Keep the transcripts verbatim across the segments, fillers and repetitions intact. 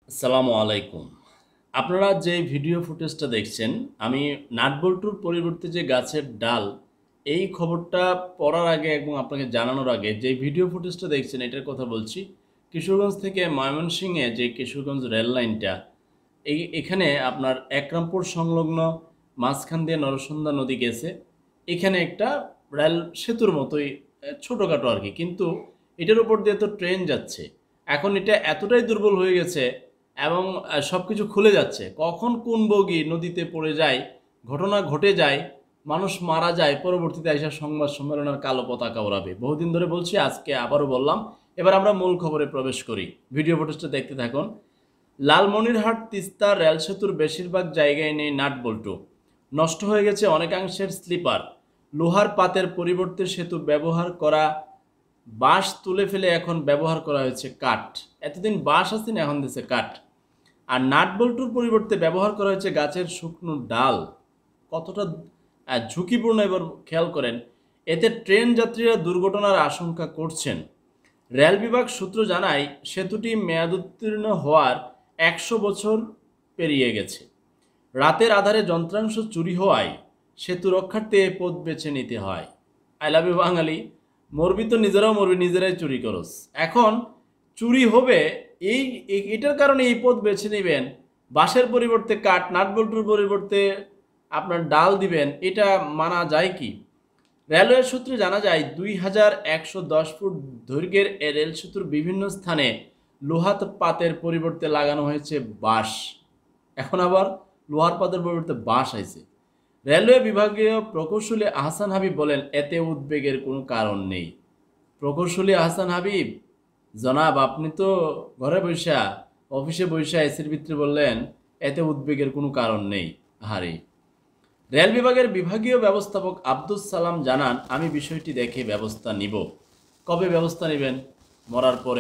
আসসালামু আলাইকুম। আপনারা যে ভিডিও ফুটেজটা দেখছেন, আমি নাট বল্টুর পরিবর্তে যে গাছের ডাল, এই খবরটা পড়ার আগে এবং আপনাকে জানানোর আগে যে ভিডিও ফুটেজটা দেখছেন এটার কথা বলছি। কিশোরগঞ্জ থেকে ময়মনসিংহে যে কিশোরগঞ্জ রেল লাইনটা, এই এখানে আপনার একরামপুর সংলগ্ন মাঝখান দিয়ে নরসুন্দা নদী গেছে। এখানে একটা রেল সেতুর মতোই এ ছোটখাটো আরকি। কিন্তু এটার উপর দিয়ে তো ট্রেন যাচ্ছে। এখন এটা এতটাই দুর্বল হয়ে গেছে এবং আ সবকিছু খুলে যাচ্ছে। কখন কোন বগি নদীতে পড়ে যায়, ঘটনা ঘটে যায়, মানুষ মারা যায়, পরবর্তীতে আইসা সংবাদ সম্মেলনের কালো পতাকা ওড়াবে। বহুদিন ধরে বলছি, আজকে আবারও বললাম। এবার আমরা মূল খবরে প্রবেশ করি। ভিডিও ফুটেজটা দেখতে থাকুন। লালমনিরহাট তিস্তা রেল সেতুর বেশিরভাগ জায়গায় নেই নাট বল্টু। নষ্ট হয়ে গেছে অনেকাংশের স্লিপার। লোহার পাতের পরিবর্তে সেতু ব্যবহার করা বাঁশ তুলে ফেলে এখন ব্যবহার করা হয়েছে কাঠ। এতদিন বাঁশ আসেন, এখন দিচ্ছে কাঠ। আর নাট বল্টুর পরিবর্তে ব্যবহার করা হয়েছে গাছের শুকনো ডাল। কতটা আহ, ঝুঁকিপূর্ণ এবার খেয়াল করেন। এতে ট্রেন যাত্রীরা দুর্ঘটনার আশঙ্কা করছেন। রেল বিভাগ সূত্র জানায়, সেতুটি মেয়াদোত্তীর্ণ হওয়ার একশো বছর পেরিয়ে গেছে। রাতের আধারে যন্ত্রাংশ চুরি হওয়ায় সেতু রক্ষার্থে এ পথ বেছে নিতে হয়। I love you Bangali. মরবি তো নিজেরাও মরবি, নিজেরাই চুরি করস। এখন চুরি হবে, এই এই- এটার কারণে এই পথ বেছে নেবেন। বাঁশের পরিবর্তে কাঠ, নাটবল্টুর পরিবর্তে আপনার ডাল দিবেন, এটা মানা যায় কি? রেলওয়ে সূত্রে জানা যায়, দুই হাজার একশো দশ ফুট দৈর্ঘ্যের এ রেল সেতুর বিভিন্ন স্থানে লোহাত পাতের পরিবর্তে লাগানো হয়েছে বাঁশ। এখন আবার লোহার পাতের পরিবর্তে বাঁশ আইছে। রেলওয়ে বিভাগীয় প্রকৌশলী আহসান হাবিব বলেন, এতে উদ্বেগের কোনো কারণ নেই। প্রকৌশলী আহসান হাবিব জনাব, আপনি তো ঘরে বৈশা, অফিসে বৈশা এসির ভিতরে বললেন এতে উদ্বেগের কোনো কারণ নেই। আহারে। রেল বিভাগের বিভাগীয় ব্যবস্থাপক আব্দুস সালাম জানান, আমি বিষয়টি দেখে ব্যবস্থা নিব। কবে ব্যবস্থা নেবেন? মরার পরে।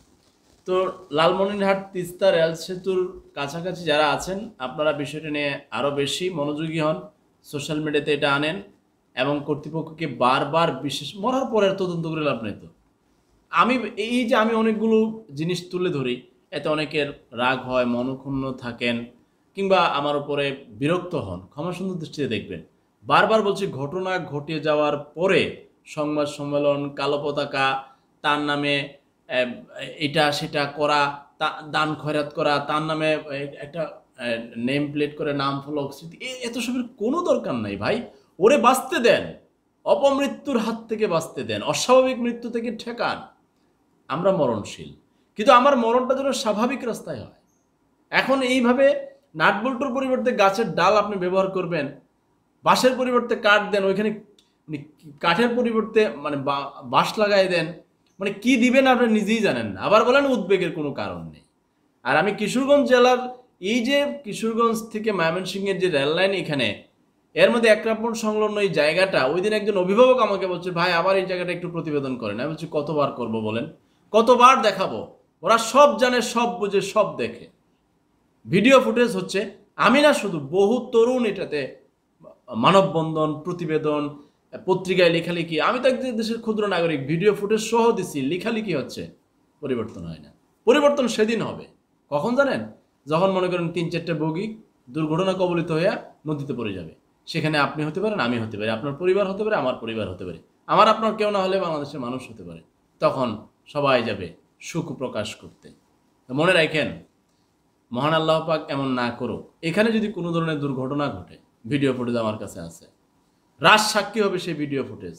তো লালমনিরহাট তিস্তা রেল সেতুর কাছাকাছি যারা আছেন, আপনারা বিষয়টা নিয়ে আরও বেশি মনোযোগী হন। সোশ্যাল মিডিয়াতে এটা আনেন এবং কর্তৃপক্ষকে বারবার, বিশেষ মরার পরের তদন্ত করে লাভ নেই তো। আমি এই যে আমি অনেকগুলো জিনিস তুলে ধরি, এতে অনেকের রাগ হয়, মনক্ষুণ্ণ থাকেন, কিংবা আমার উপরে বিরক্ত হন। ক্ষমা সুন্দর দৃষ্টিতে দেখবেন। বারবার বলছি, ঘটনা ঘটে যাওয়ার পরে সংবাদ সম্মেলন, কালো পতাকা, তার নামে আহ, এটা সেটা করা, তা- দান খয়রাত করা, তার নামে আহ, একটা নেম প্লেট করে নাম ফলক স্মৃতি, এ- এত সবের কোনো দরকার নাই ভাই। ওরে বাঁচতে দেন, অপমৃত্যুর হাত থেকে বাঁচতে দেন, অস্বাভাবিক মৃত্যু থেকে ঠেকান। আমরা মরণশীল, কিন্তু আমার মরণটা যেন স্বাভাবিক রাস্তায় হয়। এখন এইভাবে নাটবল্টুর পরিবর্তে গাছের ডাল আপনি ব্যবহার করবেন, বাঁশের পরিবর্তে কাঠ দেন, ওইখানে মানে কাঠের পরিবর্তে মানে বাঁশ লাগাই দেন, মানে কি দিবেন আপনি নিজেই জানেন না, আবার বলেন উদ্বেগের কোনো কারণ নেই। আর আমি কিশোরগঞ্জ জেলার এই যে কিশোরগঞ্জ থেকে ময়মনসিংহের যে রেল লাইন, এখানে এর মধ্যে একরামপুর সংলগ্ন এই জায়গাটা, ওই দিন একজন অভিভাবক আমাকে বলছে, ভাই আবার এই জায়গাটা একটু প্রতিবেদন করেন। আমি বলছি, কতবার করব বলেন, কতবার দেখাবো? ওরা সব জানে, সব বুঝে, সব দেখে। ভিডিও ফুটেজ হচ্ছে, আমি না শুধু, বহু তরুণ এটাতে মানববন্ধন, প্রতিবেদন, পত্রিকায় লেখালেখি। আমি তো একদিন দেশের ক্ষুদ্র নাগরিক, ভিডিও ফুটেজ সহ দিছি, লেখালেখি হচ্ছে, পরিবর্তন হয় না। পরিবর্তন সেদিন হবে, কখন জানেন? যখন মনে করেন তিন চারটে বগি দুর্ঘটনা কবলিত হয়ে নদীতে পড়ে যাবে। সেখানে আপনি হতে পারেন, আমি হতে পারি, আপনার পরিবার হতে পারে, আমার পরিবার হতে পারে, আমার আপনার কেউ না হলে বাংলাদেশের মানুষ হতে পারে। তখন সবাই যাবে সুখ প্রকাশ করতে। মনে রাখেন, মহান আল্লাহ পাক এমন না করুক, এখানে যদি কোনো ধরনের দুর্ঘটনা ঘটে, ভিডিও ফুটেজ আমার কাছে আছে, রাজ সাক্ষী হবে সেই ভিডিও ফুটেজ,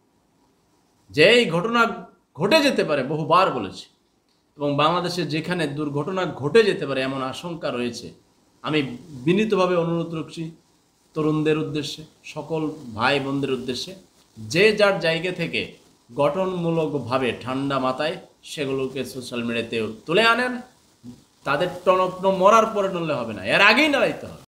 যে এই ঘটনা ঘটে যেতে পারে, বহুবার বলেছি। এবং বাংলাদেশে যেখানে দুর্ঘটনা ঘটে যেতে পারে এমন আশঙ্কা রয়েছে, আমি বিনীতভাবে অনুরোধ করছি তরুণদের উদ্দেশ্যে, সকল ভাই বোনদের উদ্দেশ্যে, যে যার জায়গা থেকে গঠনমূলকভাবে ঠান্ডা মাথায় সেগুলোকে সোশ্যাল মিডিয়াতে তুলে আনেন। তাদের টনক মরার পরে নড়লে হবে না, এর আগেই নাড়াইতে হবে।